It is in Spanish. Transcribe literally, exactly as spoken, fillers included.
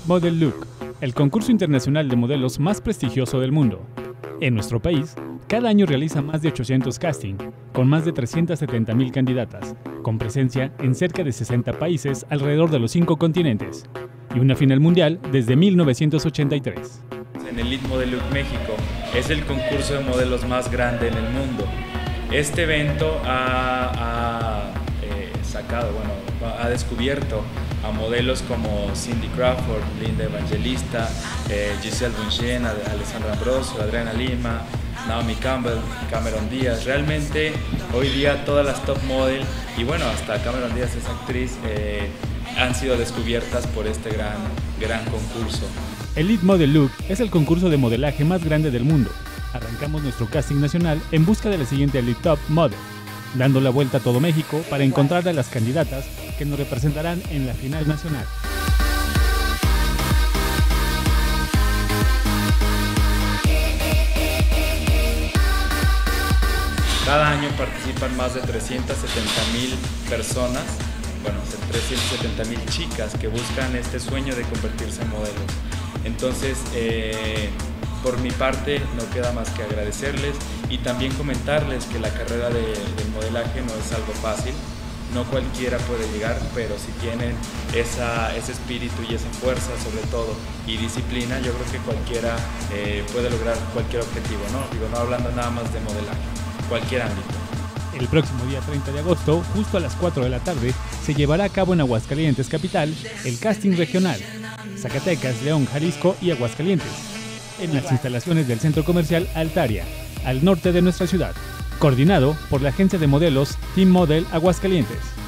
Elite Model Look, el concurso internacional de modelos más prestigioso del mundo. En nuestro país, cada año realiza más de ochocientos castings, con más de trescientas setenta mil candidatas, con presencia en cerca de sesenta países alrededor de los cinco continentes, y una final mundial desde mil novecientos ochenta y tres. En Elite Model Look México es el concurso de modelos más grande en el mundo. Este evento ha, ha eh, sacado, bueno, ha descubierto a modelos como Cindy Crawford, Linda Evangelista, eh, Giselle Bundchen, Alessandra Ambrosio, Adriana Lima, Naomi Campbell, Cameron Díaz. Realmente hoy día todas las top model, y bueno, hasta Cameron Díaz es actriz, eh, han sido descubiertas por este gran, gran concurso. Elite Model Look es el concurso de modelaje más grande del mundo. Arrancamos nuestro casting nacional en busca de la siguiente Elite Top Model, dando la vuelta a todo México para encontrar a las candidatas que nos representarán en la final nacional. Cada año participan más de trescientas setenta mil personas, bueno, trescientas setenta mil chicas que buscan este sueño de convertirse en modelos. Entonces, eh, por mi parte, no queda más que agradecerles y también comentarles que la carrera de, del modelaje no es algo fácil. No cualquiera puede llegar, pero si tienen esa, ese espíritu y esa fuerza, sobre todo, y disciplina, yo creo que cualquiera eh, puede lograr cualquier objetivo, ¿no? Digo, no hablando nada más de modelaje, cualquier ámbito. El próximo día treinta de agosto, justo a las cuatro de la tarde, se llevará a cabo en Aguascalientes capital el casting regional, Zacatecas, León, Jalisco y Aguascalientes, en las instalaciones del Centro Comercial Altaria, al norte de nuestra ciudad, coordinado por la agencia de modelos Team Model Aguascalientes.